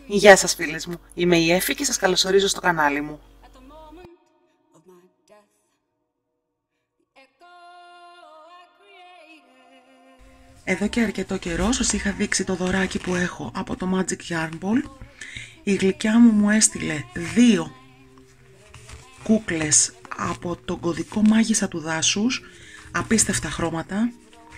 Γεια σας φίλες μου, είμαι η Έφη και σας καλωσορίζω στο κανάλι μου. Εδώ και αρκετό καιρό σας είχα δείξει το δωράκι που έχω από το Magic Yarn Ball. Η γλυκιά μου έστειλε 2 κούκλες από τον κωδικό μάγισσα του δάσους, απίστευτα χρώματα.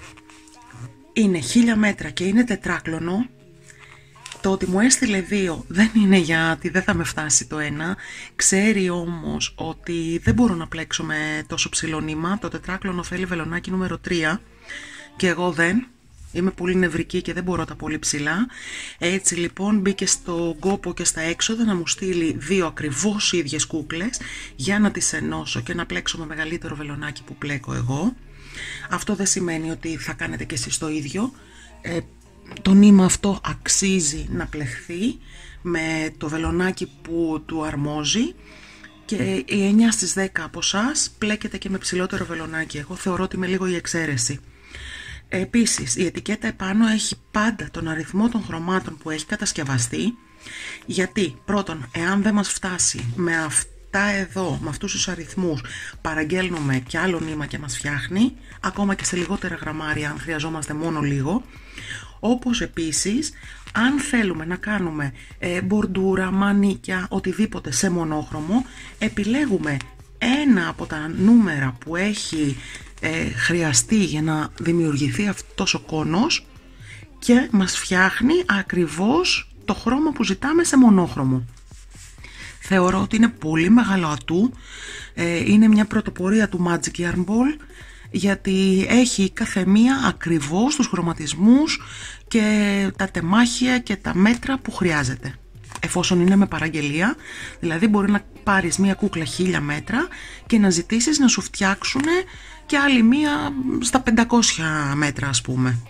Είναι 1000 μέτρα και είναι τετράκλωνο. Το ότι μου έστειλε 2 δεν είναι γιατί δεν θα με φτάσει το ένα. Ξέρει όμως ότι δεν μπορώ να πλέξω με τόσο ψηλό νήμα. Το τετράκλωνο θέλει βελονάκι νούμερο 3 και εγώ δεν. Είμαι πολύ νευρική και δεν μπορώ τα πολύ ψηλά. Έτσι λοιπόν μπήκε στον κόπο και στα έξοδα να μου στείλει 2 ακριβώς ίδιες κούκλες για να τις ενώσω και να πλέξω με μεγαλύτερο βελονάκι που πλέκω εγώ. Αυτό δεν σημαίνει ότι θα κάνετε και εσείς το ίδιο. Το νήμα αυτό αξίζει να πλεχθεί με το βελονάκι που του αρμόζει και οι 9 στις 10 από εσάς πλέκεται και με ψηλότερο βελονάκι. Εγώ θεωρώ ότι είμαι λίγο η εξαίρεση. Επίσης η ετικέτα επάνω έχει πάντα τον αριθμό των χρωμάτων που έχει κατασκευαστεί, γιατί πρώτον, εάν δεν μας φτάσει με αυτά εδώ, με αυτούς τους αριθμούς, παραγγέλνουμε κι άλλο νήμα και μας φτιάχνει, ακόμα και σε λιγότερα γραμμάρια αν χρειαζόμαστε μόνο λίγο. Όπως επίσης, αν θέλουμε να κάνουμε μπορντούρα, μανίκια, οτιδήποτε σε μονόχρωμο, επιλέγουμε ένα από τα νούμερα που έχει χρειαστεί για να δημιουργηθεί αυτός ο κόνος και μας φτιάχνει ακριβώς το χρώμα που ζητάμε σε μονόχρωμο. Θεωρώ ότι είναι πολύ μεγάλο ατού, είναι μια πρωτοπορία του Magic Yarn Ball, γιατί έχει κάθε μία ακριβώς τους χρωματισμούς και τα τεμάχια και τα μέτρα που χρειάζεται. Εφόσον είναι με παραγγελία, δηλαδή μπορεί να πάρεις μία κούκλα 1000 μέτρα και να ζητήσεις να σου φτιάξουν και άλλη μία στα 500 μέτρα ας πούμε.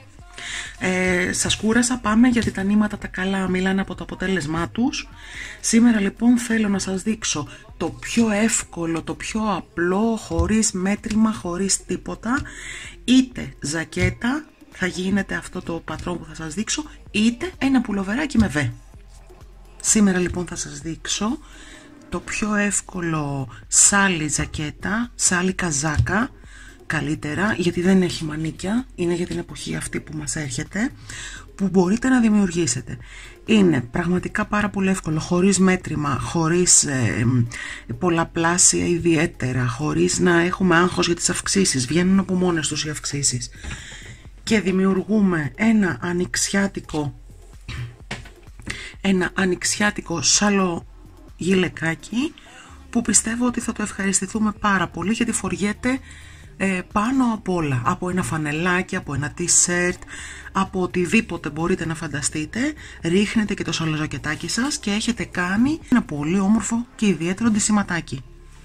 Σας κούρασα, πάμε γιατί τα νήματα τα καλά μιλάνε από το αποτέλεσμά τους. Σήμερα λοιπόν θέλω να σας δείξω το πιο εύκολο, το πιο απλό, χωρίς μέτρημα, χωρίς τίποτα. Είτε ζακέτα θα γίνεται αυτό το πατρόν που θα σας δείξω, είτε ένα πουλοβεράκι με βε. Σήμερα λοιπόν θα σας δείξω το πιο εύκολο σάλι ζακέτα, σάλι καζάκα καλύτερα, γιατί δεν έχει μανίκια, είναι για την εποχή αυτή που μας έρχεται, που μπορείτε να δημιουργήσετε. Είναι πραγματικά πάρα πολύ εύκολο, χωρίς μέτρημα, χωρίς πολλαπλάσια ιδιαίτερα, χωρίς να έχουμε άγχος για τις αυξήσεις, βγαίνουν από μόνες τους οι αυξήσεις. Και δημιουργούμε ένα ανοιξιάτικο σάλο γυλαικάκι που πιστεύω ότι θα το ευχαριστηθούμε πάρα πολύ, γιατί φοριέται πάνω απ' όλα, από ένα φανελάκι, από ένα t-shirt, από οτιδήποτε μπορείτε να φανταστείτε. Ρίχνετε και το σαλοζακετάκι σας και έχετε κάνει ένα πολύ όμορφο και ιδιαίτερο ντυσιματάκι.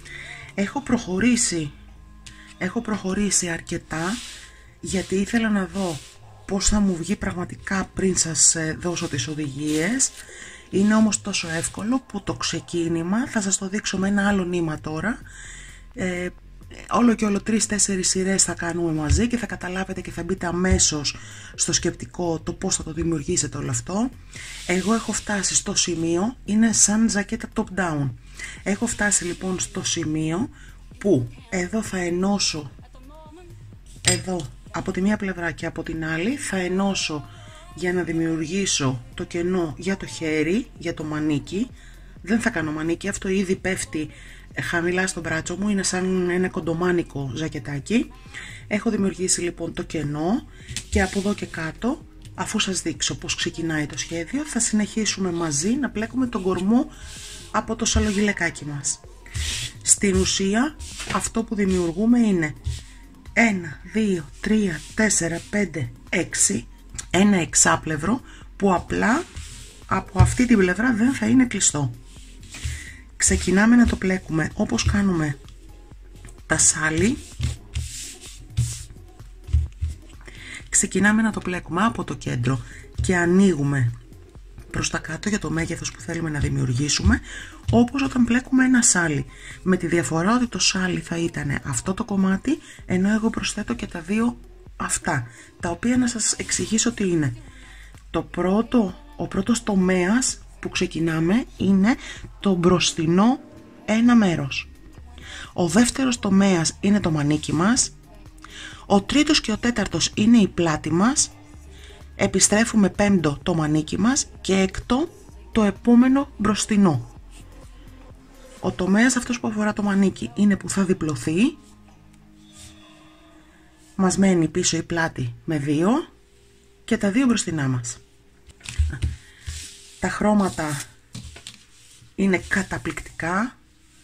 Έχω προχωρήσει αρκετά, γιατί ήθελα να δω πώς θα μου βγει πραγματικά πριν σας δώσω τις οδηγίες. Είναι όμως τόσο εύκολο που το ξεκίνημα θα σας το δείξω με ένα άλλο νήμα τώρα. Όλο και όλο 3-4 σειρές θα κάνουμε μαζί και θα καταλάβετε και θα μπείτε αμέσως στο σκεπτικό το πώς θα το δημιουργήσετε όλο αυτό. Εγώ έχω φτάσει στο σημείο, είναι σαν ζακέτα top down. Έχω φτάσει λοιπόν στο σημείο που εδώ θα ενώσω, εδώ από τη μία πλευρά και από την άλλη θα ενώσω για να δημιουργήσω το κενό για το χέρι, για το μανίκι. Δεν θα κάνω μανίκι, αυτό ήδη πέφτει χαμηλά στο μπράτσο μου, είναι σαν ένα κοντομάνικο ζακετάκι. Έχω δημιουργήσει λοιπόν το κενό και από εδώ και κάτω, αφού σας δείξω πως ξεκινάει το σχέδιο, θα συνεχίσουμε μαζί να πλέκουμε τον κορμό από το σαλογυλαικάκι μας. Στην ουσία αυτό που δημιουργούμε είναι 1, 2, 3, 4, 5, 6, ένα εξάπλευρο που απλά από αυτή την πλευρά δεν θα είναι κλειστό. Ξεκινάμε να το πλέκουμε όπως κάνουμε τα σάλι. Ξεκινάμε να το πλέκουμε από το κέντρο και ανοίγουμε προς τα κάτω για το μέγεθος που θέλουμε να δημιουργήσουμε, όπως όταν πλέκουμε ένα σάλι, με τη διαφορά ότι το σάλι θα ήταν αυτό το κομμάτι, ενώ εγώ προσθέτω και τα δύο αυτά, τα οποία να σας εξηγήσω τι είναι. Ο πρώτος τομέας που ξεκινάμε είναι το μπροστινό ένα μέρος. Ο δεύτερος τομέας είναι το μανίκι μας. Ο τρίτος και ο τέταρτος είναι η πλάτη μας. Επιστρέφουμε πέμπτο το μανίκι μας και έκτο το επόμενο μπροστινό. Ο τομέας αυτός που αφορά το μανίκι είναι που θα διπλωθεί. Μας μένει πίσω η πλάτη με 2 και τα 2 μπροστινά μας. Τα χρώματα είναι καταπληκτικά.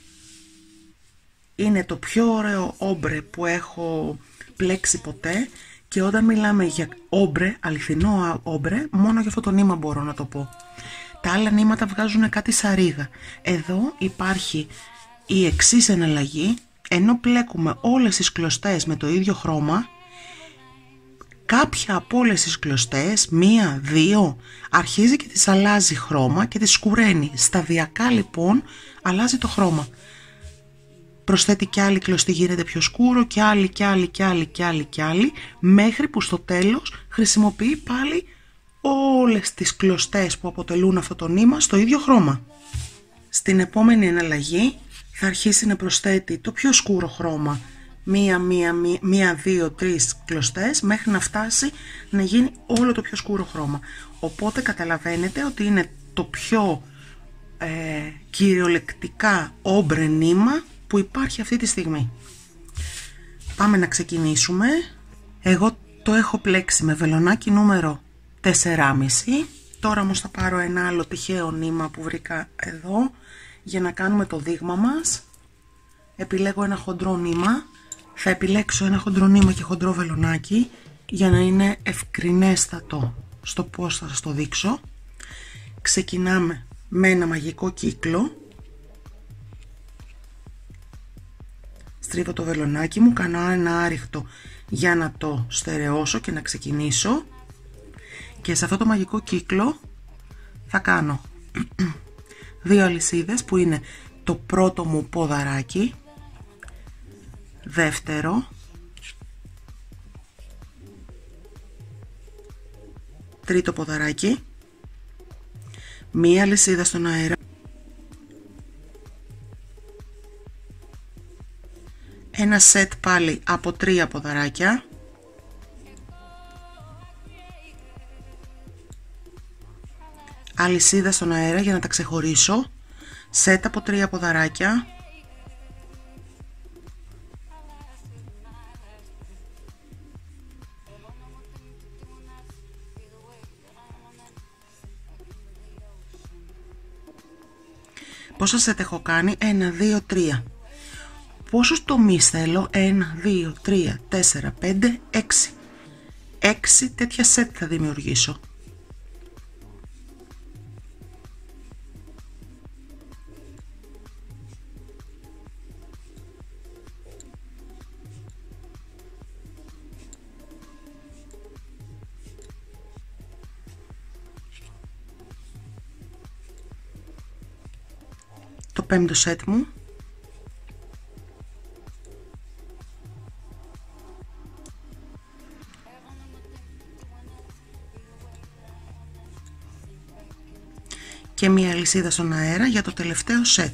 Είναι το πιο ωραίο όμπρε που έχω πλέξει ποτέ και όταν μιλάμε για όμπρε, αληθινό όμπρε, μόνο για αυτό το νήμα μπορώ να το πω. Τα άλλα νήματα βγάζουν κάτι σαρίδα. Εδώ υπάρχει η εξής εναλλαγή, ενώ πλέκουμε όλες τις κλωστές με το ίδιο χρώμα, κάποια από όλες τις κλωστές, 1, 2, αρχίζει και τις αλλάζει χρώμα και τις σκουραίνει. Σταδιακά λοιπόν αλλάζει το χρώμα. Προσθέτει κι άλλη κλωστή, γίνεται πιο σκούρο και άλλη και άλλη και άλλη και άλλη και άλλη, μέχρι που στο τέλος χρησιμοποιεί πάλι όλες τις κλωστές που αποτελούν αυτό το νήμα στο ίδιο χρώμα. Στην επόμενη εναλλαγή θα αρχίσει να προσθέτει το πιο σκούρο χρώμα, 1, 2, 3 κλωστές, μέχρι να φτάσει να γίνει όλο το πιο σκούρο χρώμα. Οπότε καταλαβαίνετε ότι είναι το πιο κυριολεκτικά όμπρε νήμα που υπάρχει αυτή τη στιγμή. Πάμε να ξεκινήσουμε. Εγώ το έχω πλέξει με βελονάκι νούμερο 4,5. Τώρα όμως θα πάρω ένα άλλο τυχαίο νήμα που βρήκα εδώ για να κάνουμε το δείγμα μας. Επιλέγω ένα χοντρό νήμα. Θα επιλέξω ένα χοντρό νήμα και χοντρό βελονάκι για να είναι ευκρινέστατο στο πώς θα σας το δείξω. Ξεκινάμε με ένα μαγικό κύκλο. Στρίβω το βελονάκι μου, κάνω ένα άριχτο για να το στερεώσω και να ξεκινήσω. Και σε αυτό το μαγικό κύκλο θα κάνω 2 αλυσίδες που είναι το πρώτο μου ποδαράκι, δεύτερο, τρίτο ποδαράκι, μία αλυσίδα στον αέρα, ένα σετ πάλι από 3 ποδαράκια, αλυσίδα στον αέρα για να τα ξεχωρίσω, σετ από 3 ποδαράκια, πόσα σετ έχω κάνει, 1, 2, 3. Πόσους τομείς θέλω, 1, 2, 3, 4, 5, 6. 6 τέτοια σετ θα δημιουργήσω. Το πέμπτο σετ μου. Και μία αλυσίδα στον αέρα για το τελευταίο σετ.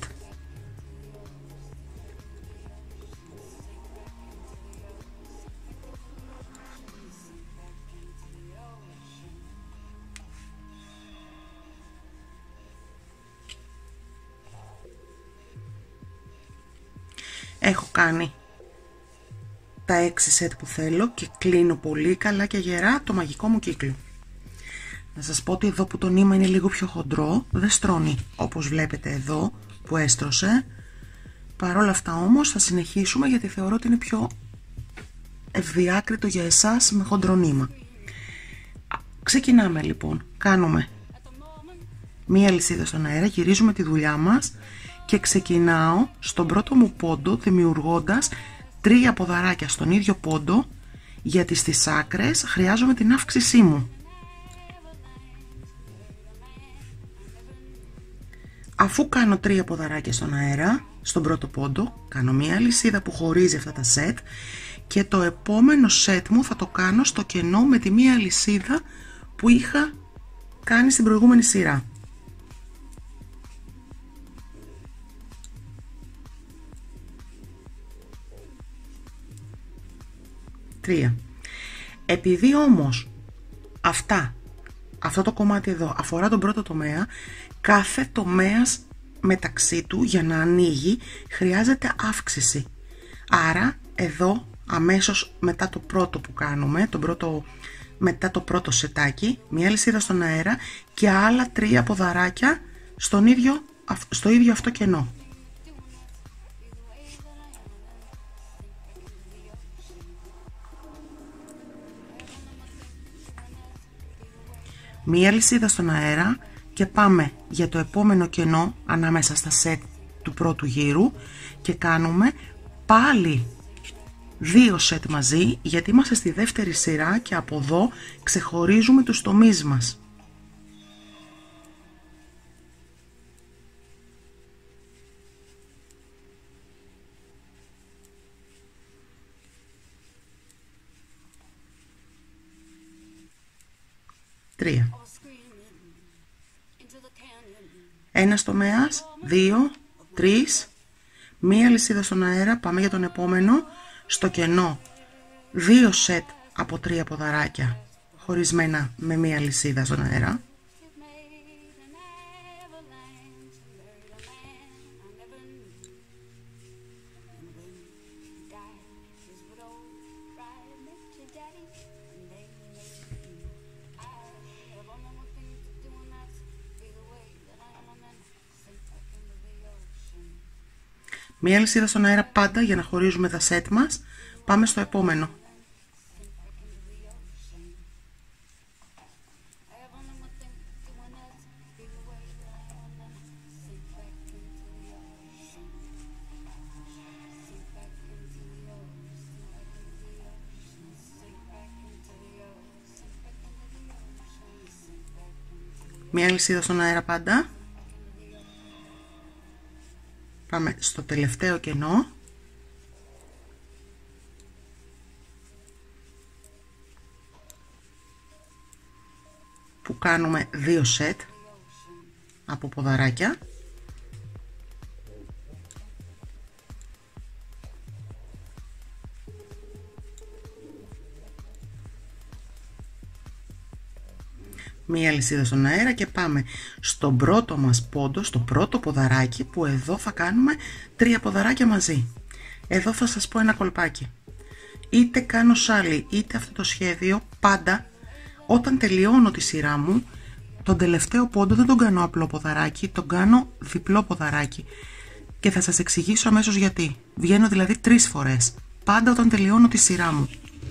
Έχω κάνει τα 6 σετ που θέλω και κλείνω πολύ καλά και γερά το μαγικό μου κύκλο. Να σας πω ότι εδώ που το νήμα είναι λίγο πιο χοντρό, δεν στρώνει όπως βλέπετε εδώ που έστρωσε. Παρ' όλα αυτά όμως θα συνεχίσουμε γιατί θεωρώ ότι είναι πιο ευδιάκριτο για εσάς με χοντρό νήμα. Ξεκινάμε λοιπόν, κάνουμε μία αλυσίδα στον αέρα, γυρίζουμε τη δουλειά μας και ξεκινάω στον πρώτο μου πόντο δημιουργώντας 3 ποδαράκια στον ίδιο πόντο, γιατί στις άκρες χρειάζομαι την αύξησή μου. Αφού κάνω 3 ποδαράκια στον αέρα, στον πρώτο πόντο, κάνω μία αλυσίδα που χωρίζει αυτά τα σετ και το επόμενο σετ μου θα το κάνω στο κενό με τη μία αλυσίδα που είχα κάνει στην προηγούμενη σειρά. 3. Επειδή όμως αυτό το κομμάτι εδώ αφορά τον πρώτο τομέα, κάθε τομέας μεταξύ του για να ανοίγει χρειάζεται αύξηση. Άρα εδώ αμέσως μετά το πρώτο που κάνουμε, μετά το πρώτο σετάκι, μία αλυσίδα στον αέρα και άλλα 3 ποδαράκια στο ίδιο αυτό κενό. Μία αλυσίδα στον αέρα και πάμε για το επόμενο κενό ανάμεσα στα σετ του πρώτου γύρου και κάνουμε πάλι 2 σετ μαζί, γιατί είμαστε στη δεύτερη σειρά και από εδώ ξεχωρίζουμε τους τομείς μας. Τρία. Ένας τομέας, 2, 3, μία αλυσίδα στον αέρα, πάμε για τον επόμενο, στο κενό 2 σετ από 3 ποδαράκια χωρισμένα με μία αλυσίδα στον αέρα. Μία αλυσίδα στον αέρα πάντα για να χωρίζουμε τα σετ μας. Πάμε στο επόμενο. Μία αλυσίδα στον αέρα πάντα. Πάμε στο τελευταίο κενό. Που κάνουμε 2 σετ από ποδαράκια. Μία αλυσίδα στον αέρα και πάμε στον πρώτο μας πόντο, στο πρώτο ποδαράκι, που εδώ θα κάνουμε 3 ποδαράκια μαζί. Εδώ θα σας πω ένα κολπάκι. Είτε κάνω σάλι είτε αυτό το σχέδιο, πάντα όταν τελειώνω τη σειρά μου, τον τελευταίο πόντο δεν τον κάνω απλό ποδαράκι, τον κάνω διπλό ποδαράκι. Και θα σας εξηγήσω αμέσως γιατί. Βγαίνω δηλαδή 3 φορές, πάντα όταν τελειώνω τη σειρά μου.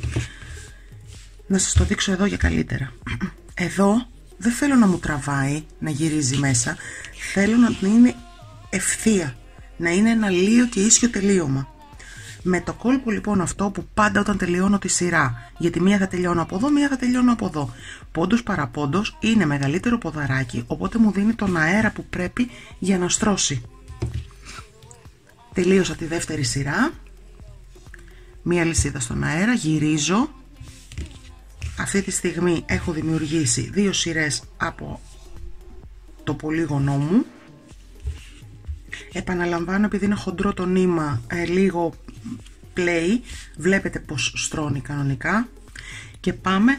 Να σας το δείξω εδώ για καλύτερα. Εδώ δεν θέλω να μου τραβάει, να γυρίζει μέσα. Θέλω να είναι ευθεία, να είναι ένα λίο και ίσιο τελείωμα. Με το κόλπο λοιπόν αυτό που πάντα όταν τελειώνω τη σειρά, γιατί μία θα τελειώνω από εδώ, μία θα τελειώνω από εδώ, πόντος παραπόντος, είναι μεγαλύτερο ποδαράκι, οπότε μου δίνει τον αέρα που πρέπει για να στρώσει. Τελείωσα τη δεύτερη σειρά, μία αλυσίδα στον αέρα, γυρίζω. Αυτή τη στιγμή έχω δημιουργήσει 2 σειρές από το πολύγωνο μου. Επαναλαμβάνω, επειδή είναι χοντρό το νήμα, λίγο play, βλέπετε πως στρώνει κανονικά. Και πάμε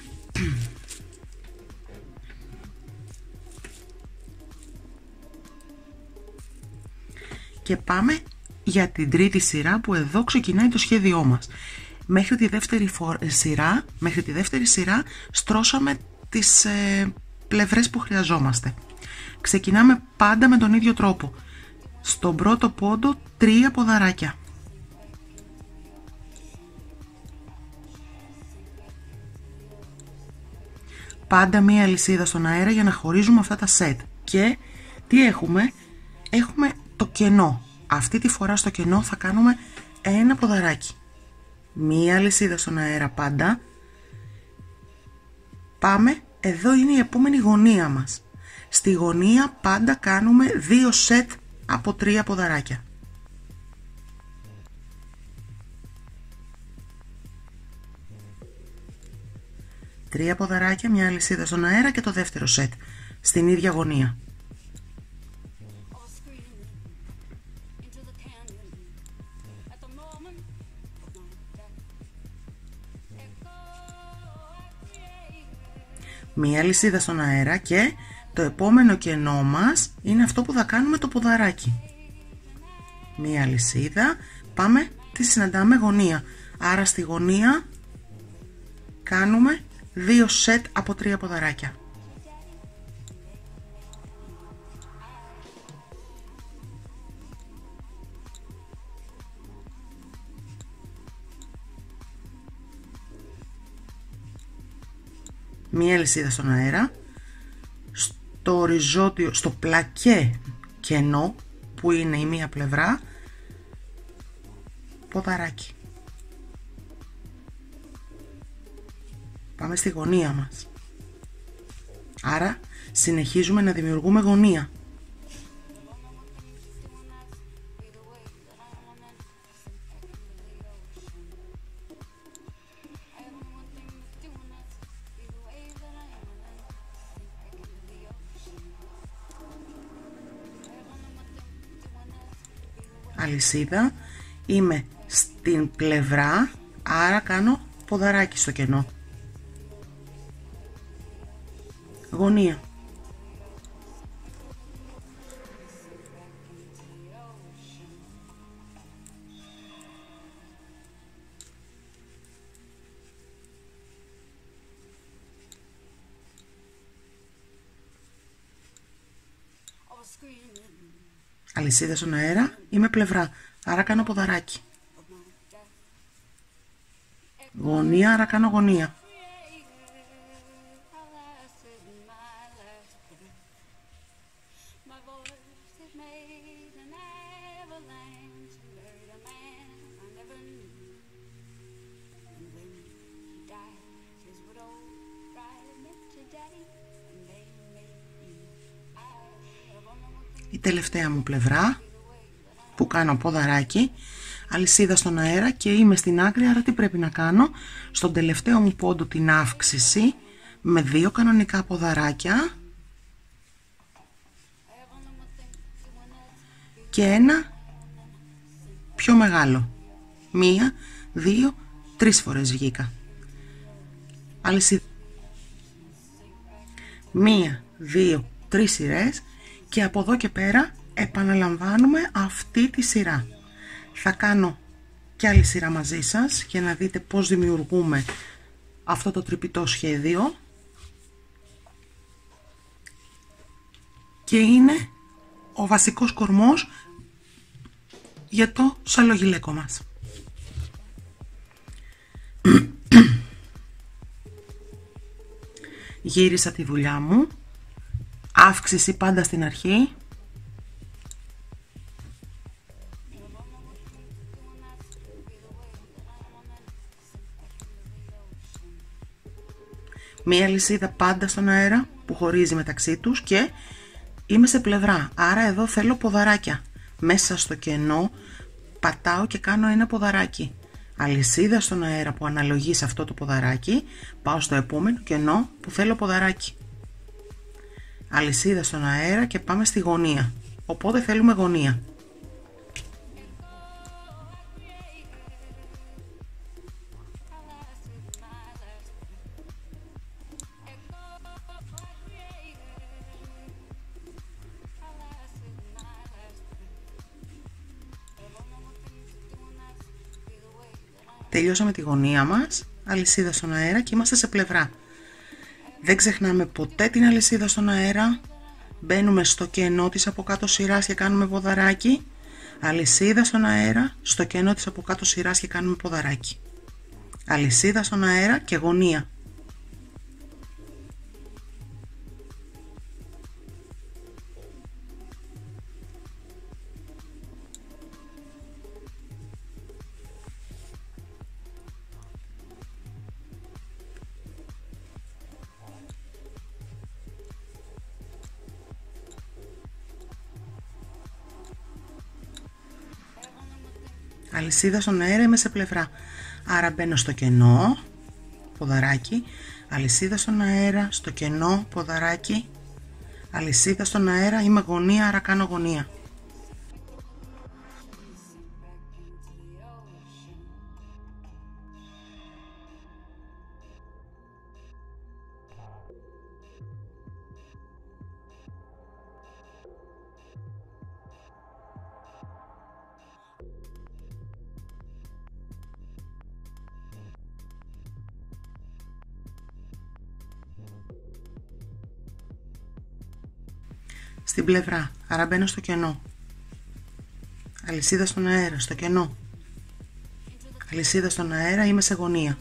για την τρίτη σειρά, που εδώ ξεκινάει το σχέδιό μας. Μέχρι τη δεύτερη σειρά στρώσαμε τις πλευρές που χρειαζόμαστε. Ξεκινάμε πάντα με τον ίδιο τρόπο. Στον πρώτο πόντο 3 ποδαράκια. Πάντα μία αλυσίδα στον αέρα για να χωρίζουμε αυτά τα σετ. Και τι έχουμε? Έχουμε το κενό. Αυτή τη φορά στο κενό θα κάνουμε ένα ποδαράκι. Μία αλυσίδα στον αέρα πάντα. Πάμε, εδώ είναι η επόμενη γωνία μας. Στη γωνία πάντα κάνουμε 2 σετ από 3 ποδαράκια. Τρία ποδαράκια, μια αλυσίδα στον αέρα και το δεύτερο σετ στην ίδια γωνία. μία αλυσίδα στον αέρα και το επόμενο κενό μας είναι αυτό που θα κάνουμε το ποδαράκι. Μία αλυσίδα, πάμε, τη συναντάμε γωνία. Άρα στη γωνία κάνουμε 2 σετ από 3 ποδαράκια. Μία αλυσίδα στον αέρα, στο οριζόντιο, στο πλακέ κενό που είναι η μία πλευρά, ποδαράκι. Πάμε στη γωνία μας. Άρα συνεχίζουμε να δημιουργούμε γωνία. Αλυσίδα, είμαι στην πλευρά, άρα κάνω ποδαράκι στο κενό. Γωνία. Αλυσίδα στον αέρα, είμαι πλευρά, άρα κάνω ποδαράκι. Γωνία, άρα κάνω γωνία. Η τελευταία μου πλευρά που κάνω ποδαράκι, αλυσίδα στον αέρα και είμαι στην άκρη, άρα τι πρέπει να κάνω? Στον τελευταίο μου πόντο την αύξηση με 2 κανονικά ποδαράκια και ένα πιο μεγάλο. 1, 2, 3 φορές βγήκα. Αλυσίδα. 1, 2, 3 σειρές και από εδώ και πέρα επαναλαμβάνουμε αυτή τη σειρά. Θα κάνω και άλλη σειρά μαζί σας για να δείτε πώς δημιουργούμε αυτό το τρυπητό σχέδιο και είναι ο βασικός κορμός για το σαλογιλέκο μας. Γύρισα τη δουλειά μου, αύξηση πάντα στην αρχή, μία αλυσίδα πάντα στον αέρα που χωρίζει μεταξύ τους και είμαι σε πλευρά, άρα εδώ θέλω ποδαράκια. Μέσα στο κενό πατάω και κάνω ένα ποδαράκι. Αλυσίδα στον αέρα που αναλογεί σε αυτό το ποδαράκι, πάω στο επόμενο κενό που θέλω ποδαράκι. Αλυσίδα στον αέρα και πάμε στη γωνία, οπότε θέλουμε γωνία. Τελειώσαμε τη γωνία μας, αλυσίδα στον αέρα και είμαστε σε πλευρά. Δεν ξεχνάμε ποτέ την αλυσίδα στον αέρα, μπαίνουμε στο κενό της από κάτω σειράς και κάνουμε ποδαράκι, αλυσίδα στον αέρα, στο κενό της από κάτω σειράς και κάνουμε ποδαράκι. Αλυσίδα στον αέρα και γωνία. Αλυσίδα στον αέρα, είμαι σε πλευρά, άρα μπαίνω στο κενό, ποδαράκι, αλυσίδα στον αέρα, στο κενό, ποδαράκι, αλυσίδα στον αέρα, είμαι γωνία, άρα κάνω γωνία. στην πλευρά, άρα μπαίνω στο κενό. Αλυσίδα στον αέρα, στο κενό. Αλυσίδα στον αέρα, είμαι σε γωνία.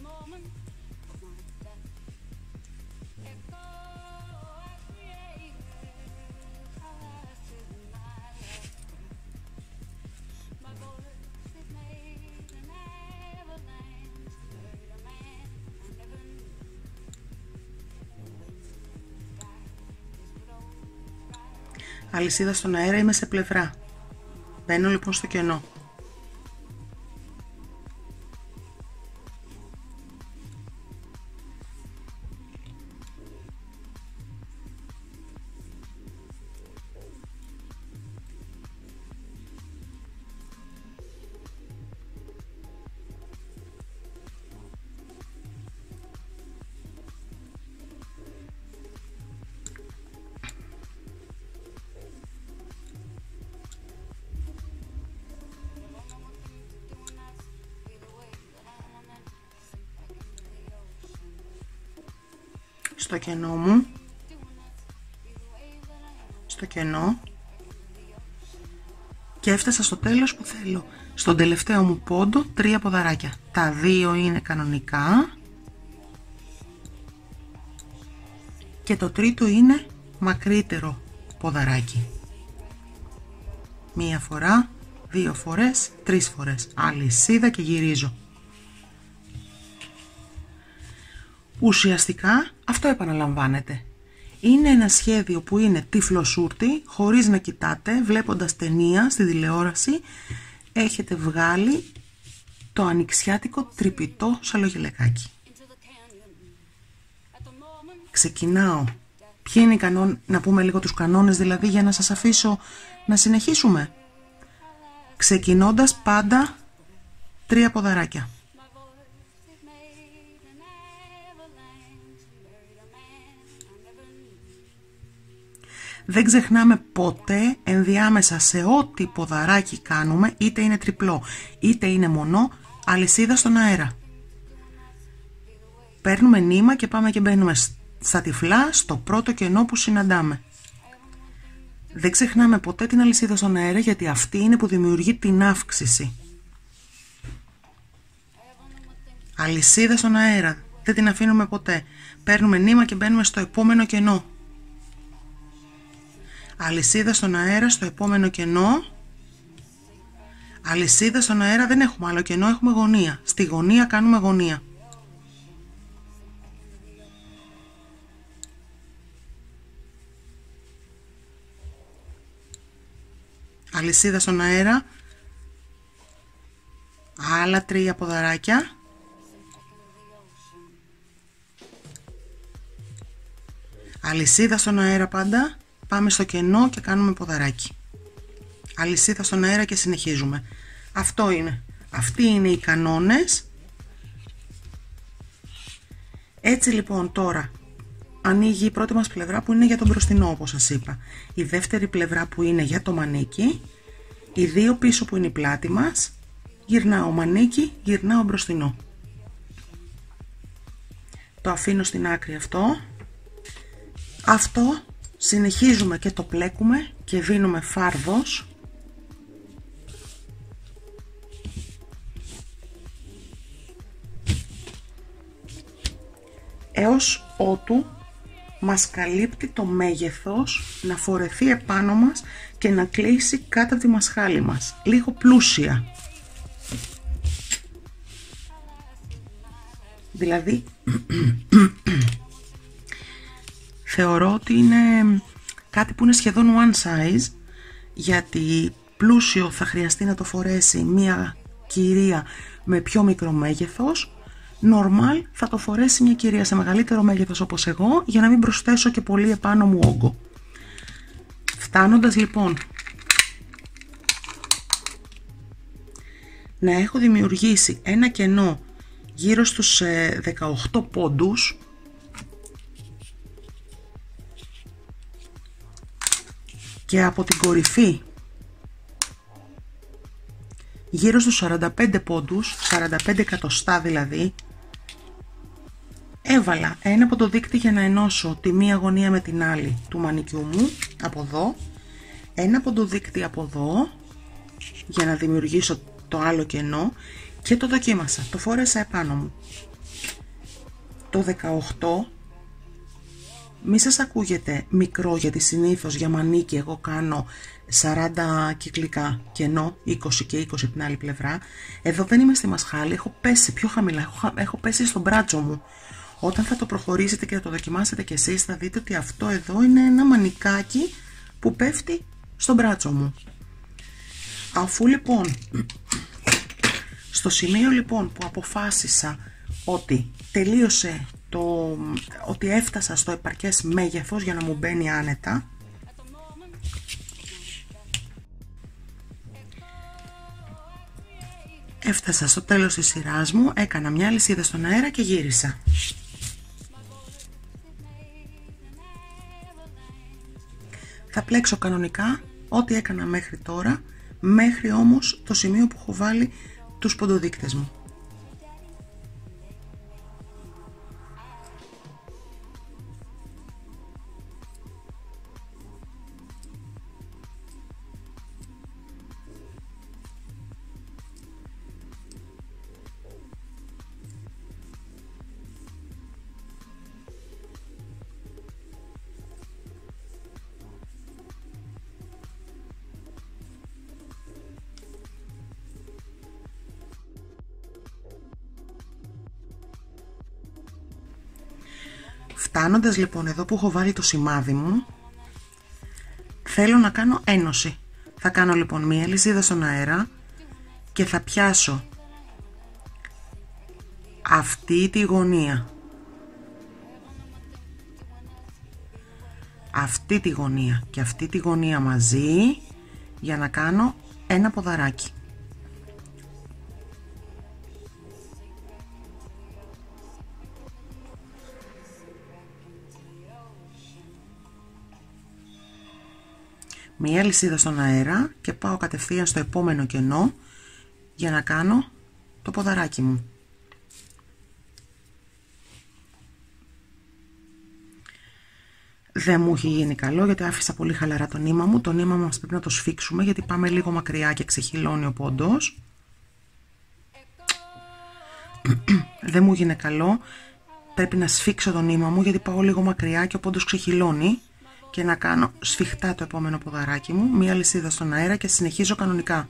Αλυσίδα στον αέρα, είμαι σε πλευρά. Μπαίνω λοιπόν στο κενό. Στο κενό μου, στο κενό, και έφτασα στο τέλος που θέλω. Στον τελευταίο μου πόντο 3 ποδαράκια. Τα 2 είναι κανονικά και το τρίτο είναι μακρύτερο ποδαράκι. 1 φορά, 2 φορές, 3 φορές. Αλυσίδα και γυρίζω. Ουσιαστικά αυτό επαναλαμβάνεται. Είναι ένα σχέδιο που είναι τυφλοσούρτη, χωρίς να κοιτάτε, βλέποντας ταινία στη τηλεόραση, έχετε βγάλει το ανοιξιάτικο τρυπητό σαλογελεκάκι. Ξεκινάω. Ποιοι είναι οι κανόνες, να πούμε λίγο τους κανόνες δηλαδή, για να σας αφήσω να συνεχίσουμε. Ξεκινώντας πάντα 3 ποδαράκια. Δεν ξεχνάμε ποτέ ενδιάμεσα σε ό,τι ποδαράκι κάνουμε, είτε είναι τριπλό είτε είναι μονό, αλυσίδα στον αέρα. Παίρνουμε νήμα και πάμε και μπαίνουμε στα τυφλά στο πρώτο κενό που συναντάμε. Δεν ξεχνάμε ποτέ την αλυσίδα στον αέρα, γιατί αυτή είναι που δημιουργεί την αύξηση. Αλυσίδα στον αέρα, δεν την αφήνουμε ποτέ. Παίρνουμε νήμα και μπαίνουμε στο επόμενο κενό. Αλυσίδα στον αέρα στο επόμενο κενό. Αλυσίδα στον αέρα, δεν έχουμε άλλο κενό, έχουμε γωνία. Στη γωνία κάνουμε γωνία. Αλυσίδα στον αέρα. Άλλα 3 ποδαράκια. Αλυσίδα στον αέρα πάντα. Πάμε στο κενό και κάνουμε ποδαράκι. Αλυσίδα στον αέρα και συνεχίζουμε. Αυτό είναι. Αυτοί είναι οι κανόνες. Έτσι λοιπόν τώρα ανοίγει η πρώτη μας πλευρά που είναι για τον μπροστινό, όπως σας είπα. Η δεύτερη πλευρά που είναι για το μανίκι. Οι 2 πίσω που είναι η πλάτη μας. Γυρνάω μανίκι, γυρνάω μπροστινό. Το αφήνω στην άκρη αυτό. Αυτό συνεχίζουμε και το πλέκουμε και δίνουμε φάρδος έως ότου μας καλύπτει το μέγεθος να φορεθεί επάνω μας και να κλείσει κάτω από τη μασχάλη μας, λίγο πλούσια. Δηλαδή θεωρώ ότι είναι κάτι που είναι σχεδόν one size, γιατί πλούσιο θα χρειαστεί να το φορέσει μια κυρία με πιο μικρό μέγεθος. Normal θα το φορέσει μια κυρία σε μεγαλύτερο μέγεθος όπως εγώ, για να μην προσθέσω και πολύ επάνω μου όγκο. Φτάνοντας λοιπόν να έχω δημιουργήσει ένα κενό γύρω στους 18 πόντους, και από την κορυφή γύρω στους 45 πόντους, 45 εκατοστά δηλαδή, έβαλα ένα ποντοδείκτη για να ενώσω τη μία γωνία με την άλλη του μανικιού μου, από εδώ, ένα ποντοδείκτη από εδώ για να δημιουργήσω το άλλο κενό και το δοκίμασα, το φόρεσα επάνω μου. Το 18 μη σας ακούγεται μικρό, γιατί συνήθως για μανίκι εγώ κάνω 40 κυκλικά κενό, 20 και 20 την άλλη πλευρά. Εδώ δεν είμαι στη μασχάλη, έχω πέσει πιο χαμηλά, έχω πέσει στον μπράτσο μου. Όταν θα το προχωρήσετε και θα το δοκιμάσετε κι εσείς, θα δείτε ότι αυτό εδώ είναι ένα μανικάκι που πέφτει στον μπράτσο μου. Αφού λοιπόν, στο σημείο λοιπόν που αποφάσισα ότι τελείωσε ότι έφτασα στο επαρκές μέγεθος για να μου μπαίνει άνετα, έφτασα στο τέλος της σειράς μου, έκανα μια λυσίδα στον αέρα και γύρισα. Θα πλέξω κανονικά ό,τι έκανα μέχρι τώρα, μέχρι όμως το σημείο που έχω βάλει τους ποντοδείκτες μου. Φτάνοντας λοιπόν εδώ που έχω βάλει το σημάδι μου, θέλω να κάνω ένωση. Θα κάνω λοιπόν μία λυσίδα στον αέρα και θα πιάσω αυτή τη γωνία, αυτή τη γωνία και αυτή τη γωνία μαζί για να κάνω ένα ποδαράκι. Μία λυσίδα στον αέρα και πάω κατευθείαν στο επόμενο κενό για να κάνω το ποδαράκι μου. Δεν μου έχει γίνει καλό γιατί άφησα πολύ χαλαρά το νήμα μου. Το νήμα μας πρέπει να το σφίξουμε γιατί πάμε λίγο μακριά και ξεχυλώνει ο πόντος. Δεν μου έγινε καλό. Πρέπει να σφίξω το νήμα μου γιατί πάω λίγο μακριά και ο πόντος ξεχυλώνει. Και να κάνω σφιχτά το επόμενο ποδαράκι μου, μία λυσίδα στον αέρα και συνεχίζω κανονικά.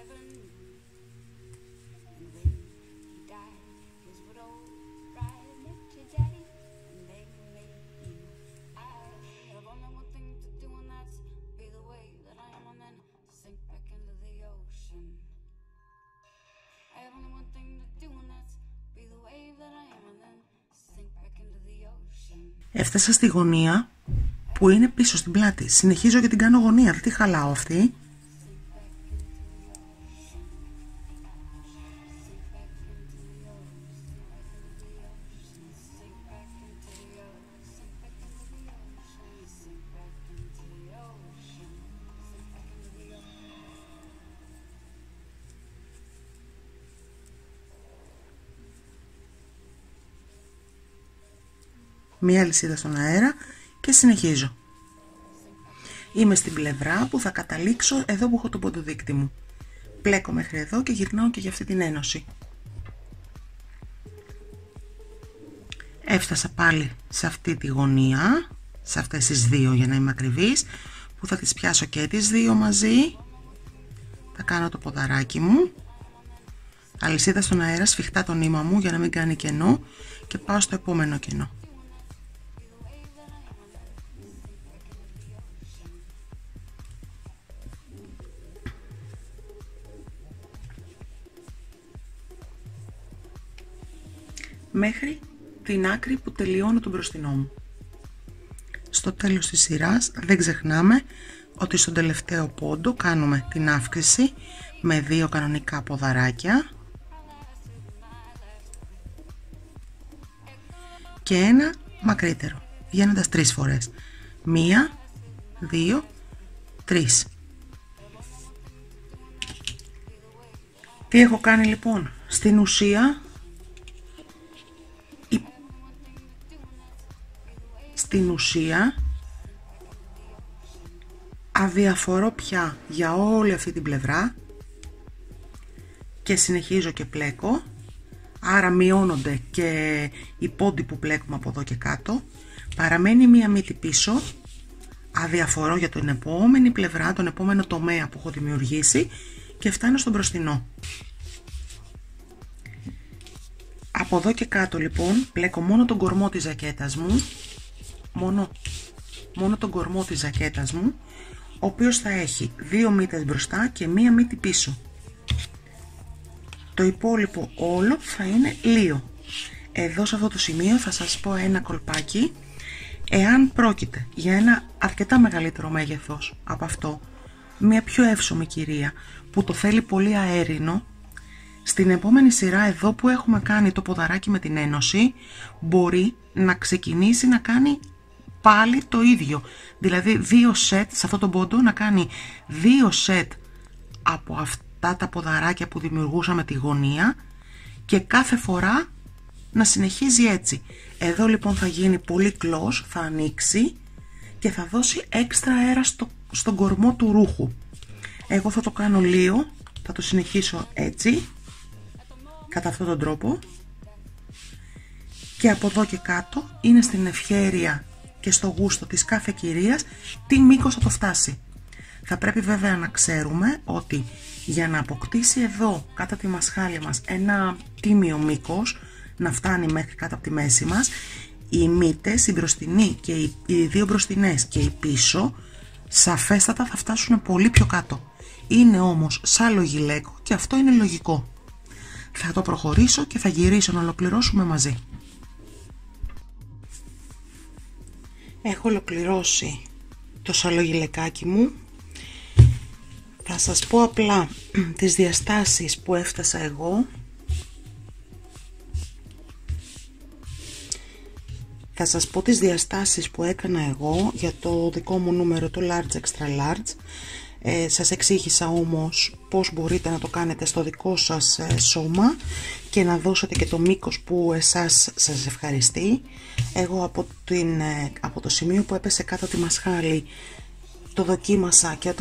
Έφτασα στη γωνία που είναι πίσω στην πλάτη. Συνεχίζω και την κάνω γωνία, δεν τη χαλάω αυτή. Μία λυσίδα στον αέρα και συνεχίζω. Είμαι στην πλευρά που θα καταλήξω εδώ που έχω το ποντοδείκτη μου. Πλέκω μέχρι εδώ και γυρνάω και για αυτή την ένωση. Έφτασα πάλι σε αυτή τη γωνία, σε αυτές τις δύο για να είμαι ακριβής, που θα τις πιάσω και τις δύο μαζί. Θα κάνω το ποδαράκι μου. Αλυσίδα στον αέρα, σφιχτά το νήμα μου για να μην κάνει κενό και πάω στο επόμενο κενό. Μέχρι την άκρη που τελειώνω τον μπροστινό μου. Στο τέλος της σειράς δεν ξεχνάμε ότι στον τελευταίο πόντο κάνουμε την αύξηση με δύο κανονικά ποδαράκια και ένα μακρύτερο, βγαίνοντας 3 φορές. 1, 2, 3. Τι έχω κάνει λοιπόν? Στην ουσία αδιαφορώ πια για όλη αυτή την πλευρά και συνεχίζω και πλέκω, άρα μειώνονται και οι πόντοι που πλέκουμε από εδώ και κάτω. Παραμένει μία μύτη πίσω, αδιαφορώ για την επόμενη πλευρά, τον επόμενο τομέα που έχω δημιουργήσει και φτάνω στον μπροστινό. Από εδώ και κάτω λοιπόν πλέκω μόνο τον κορμό της ζακέτας μου, μόνο τον κορμό της ζακέτας μου, ο οποίος θα έχει 2 μύτες μπροστά και 1 μύτη πίσω. Το υπόλοιπο όλο θα είναι λίο. Εδώ σε αυτό το σημείο θα σας πω ένα κολπάκι. Εάν πρόκειται για ένα αρκετά μεγαλύτερο μέγεθος από αυτό, μια πιο εύσωμη κυρία που το θέλει πολύ αέρινο, στην επόμενη σειρά εδώ που έχουμε κάνει το ποδαράκι με την ένωση, μπορεί να ξεκινήσει να κάνει πάλι το ίδιο. Δηλαδή 2 σετ σε αυτό το πόντο, να κάνει 2 σετ από αυτά τα ποδαράκια που δημιουργούσαμε τη γωνία και κάθε φορά να συνεχίζει έτσι. Εδώ λοιπόν θα γίνει πολύ close, θα ανοίξει και θα δώσει έξτρα αέρα στον κορμό του ρούχου. Εγώ θα το κάνω λίγο, θα το συνεχίσω έτσι, κατά αυτόν τον τρόπο, και από εδώ και κάτω είναι στην ευχέρεια και στο γούστο της κάθε κυρίας τι μήκος θα το φτάσει. Θα πρέπει βέβαια να ξέρουμε ότι για να αποκτήσει εδώ κάτω από τη μασχάλη μας ένα τίμιο μήκος, να φτάνει μέχρι κάτω από τη μέση μας, οι μύτες, η μπροστινή και οι 2 μπροστινές και οι πίσω σαφέστατα θα φτάσουν πολύ πιο κάτω. Είναι όμως σαν γυλαίκο και αυτό είναι λογικό. Θα το προχωρήσω και θα γυρίσω να ολοκληρώσουμε μαζί. Έχω ολοκληρώσει το σαλογιλεκάκι μου. Θα σας πω απλά τις διαστάσεις που έφτασα εγώ. Θα σας πω τις διαστάσεις που έκανα εγώ για το δικό μου νούμερο, το large extra large. Σας εξήγησα όμως πώς μπορείτε να το κάνετε στο δικό σας σώμα και να δώσετε και το μήκος που εσάς σας ευχαριστεί. Εγώ από το σημείο που έπεσε κάτω τη μασχάλη το δοκίμασα και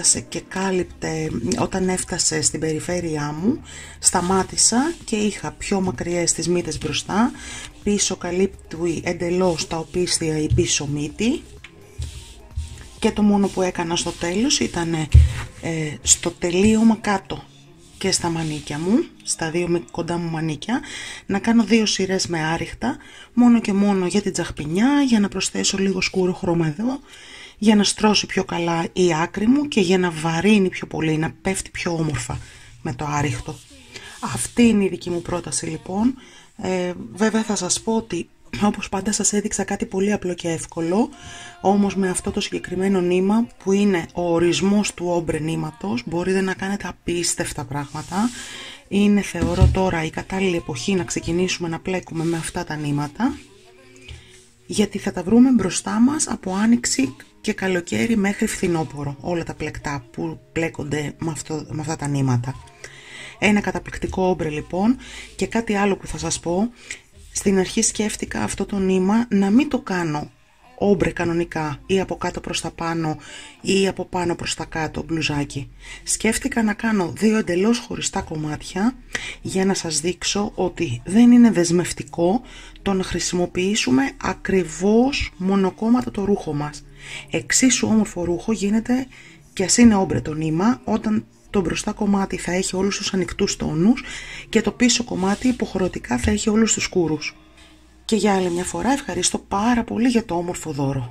όταν έφτασε στην περιφέρειά μου σταμάτησα και είχα πιο μακριές τις μύτες μπροστά, πίσω καλύπτει εντελώς τα οπίστια η πίσω μύτη και το μόνο που έκανα στο τέλος ήταν στο τελείωμα κάτω και στα μανίκια μου, στα 2 κοντά μου μανίκια, να κάνω 2 σειρές με άριχτα, μόνο και μόνο για την τσαχπινιά, για να προσθέσω λίγο σκούρο χρώμα εδώ, για να στρώσει πιο καλά η άκρη μου και για να βαρύνει πιο πολύ, να πέφτει πιο όμορφα με το άριχτο. Αυτή είναι η δική μου πρόταση λοιπόν. Βέβαια θα σας πω ότι όπως πάντα σας έδειξα κάτι πολύ απλό και εύκολο, όμως με αυτό το συγκεκριμένο νήμα που είναι ο ορισμός του όμπρε νήματος μπορείτε να κάνετε απίστευτα πράγματα. Είναι θεωρώ τώρα η κατάλληλη εποχή να ξεκινήσουμε να πλέκουμε με αυτά τα νήματα, γιατί θα τα βρούμε μπροστά μας από άνοιξη και καλοκαίρι μέχρι φθινόπωρο, όλα τα πλεκτά που πλέκονται με αυτά τα νήματα. Ένα καταπληκτικό όμπρε λοιπόν. Και κάτι άλλο που θα σας πω, στην αρχή σκέφτηκα αυτό το νήμα να μην το κάνω όμπρε κανονικά ή από κάτω προς τα πάνω ή από πάνω προς τα κάτω μπλουζάκι. Σκέφτηκα να κάνω 2 εντελώς χωριστά κομμάτια για να σας δείξω ότι δεν είναι δεσμευτικό το να χρησιμοποιήσουμε ακριβώς μονοκόμματα το ρούχο μας. Εξίσου όμορφο ρούχο γίνεται και ας είναι όμπρε το νήμα όταν το μπροστά κομμάτι θα έχει όλους τους ανοιχτούς τόνους και το πίσω κομμάτι υποχρεωτικά θα έχει όλους τους σκούρους. Και για άλλη μια φορά ευχαριστώ πάρα πολύ για το όμορφο δώρο.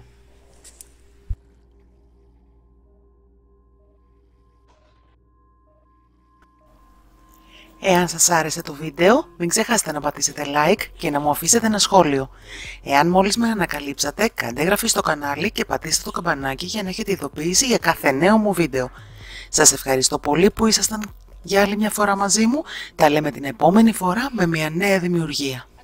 Εάν σας άρεσε το βίντεο, μην ξεχάσετε να πατήσετε like και να μου αφήσετε ένα σχόλιο. Εάν μόλις με ανακαλύψατε, κάντε εγγραφή στο κανάλι και πατήστε το καμπανάκι για να έχετε ειδοποίηση για κάθε νέο μου βίντεο. Σας ευχαριστώ πολύ που ήσασταν για άλλη μια φορά μαζί μου. Τα λέμε την επόμενη φορά με μια νέα δημιουργία.